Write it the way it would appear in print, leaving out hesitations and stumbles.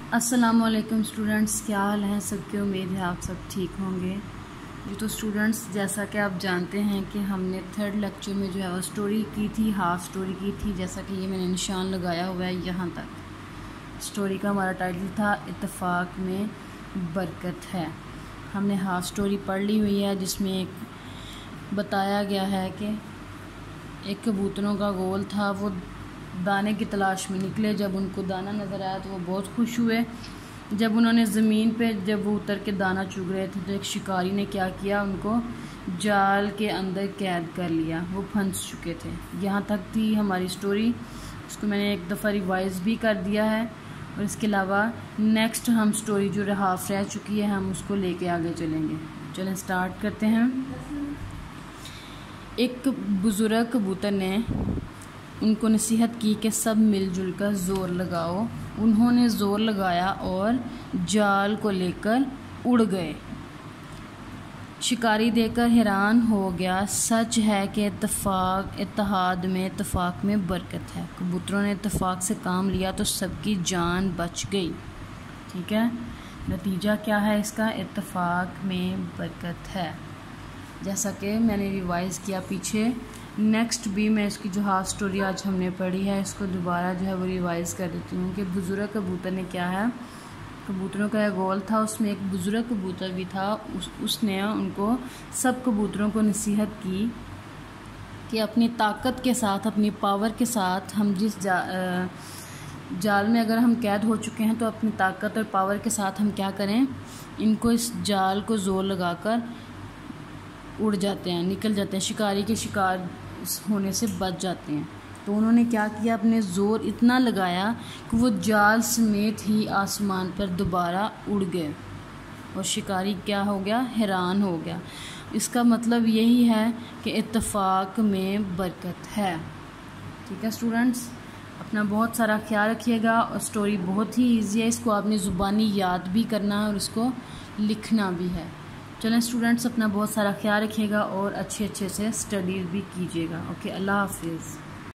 अस्सलामुअलैकुम स्टूडेंट्स, क्या हाल हैं सबकी। उम्मीद है आप सब ठीक होंगे। जी तो स्टूडेंट्स, जैसा कि आप जानते हैं कि हमने थर्ड लेक्चर में जो है वो स्टोरी की थी, हाफ स्टोरी की थी। जैसा कि ये मैंने निशान लगाया हुआ है यहाँ तक। स्टोरी का हमारा टाइटल था इत्तेफाक में बरकत है। हमने हाफ स्टोरी पढ़ ली हुई है, जिसमें एक बताया गया है कि एक कबूतरों का गोल था। वो दाने की तलाश में निकले। जब उनको दाना नज़र आया तो वो बहुत खुश हुए। जब उन्होंने ज़मीन पे जब वो उतर के दाना चुग रहे थे तो एक शिकारी ने क्या किया, उनको जाल के अंदर कैद कर लिया। वो फंस चुके थे। यहाँ तक थी हमारी स्टोरी। उसको मैंने एक दफ़ा रिवाइज़ भी कर दिया है, और इसके अलावा नेक्स्ट हम स्टोरी जो हाफ रह चुकी है हम उसको लेके आगे चलेंगे। चलें स्टार्ट करते हैं। एक बुज़ुर्ग कबूतर ने उनको नसीहत की कि सब मिलजुल कर ज़ोर लगाओ। उन्होंने ज़ोर लगाया और जाल को लेकर उड़ गए। शिकारी देखकर हैरान हो गया। सच है कि इत्तेहाद में इत्तेफाक में बरकत है। कबूतरों ने इत्तेफाक से काम लिया तो सबकी जान बच गई। ठीक है, नतीजा क्या है इसका? इत्तेफाक में बरकत है। जैसा कि मैंने रिवाइज़ किया पीछे, नेक्स्ट भी मैं इसकी जो हाफ स्टोरी आज हमने पढ़ी है इसको दोबारा जो है वो रिवाइज़ कर देती हूँ कि बुज़ुर्ग कबूतर ने क्या है, कबूतरों का गोल था, उसमें एक बुज़ुर्ग कबूतर भी था। उसने उनको सब कबूतरों को नसीहत की कि अपनी ताकत के साथ, अपनी पावर के साथ, हम जिस जाल में अगर हम कैद हो चुके हैं तो अपनी ताकत और पावर के साथ हम क्या करें, इनको इस जाल को ज़ोर लगाकर उड़ जाते हैं, निकल जाते हैं, शिकारी के शिकार होने से बच जाते हैं। तो उन्होंने क्या किया, अपने ज़ोर इतना लगाया कि वो जाल समेत ही आसमान पर दोबारा उड़ गए। और शिकारी क्या हो गया, हैरान हो गया। इसका मतलब यही है कि इत्तेफाक में बरकत है। ठीक है स्टूडेंट्स, अपना बहुत सारा ख्याल रखिएगा। और स्टोरी बहुत ही ईजी है, इसको आपने ज़ुबानी याद भी करना है और इसको लिखना भी है। चलें स्टूडेंट्स, अपना बहुत सारा ख्याल रखिएगा और अच्छे से स्टडीज़ भी कीजिएगा। ओके, अल्लाह हाफिज़।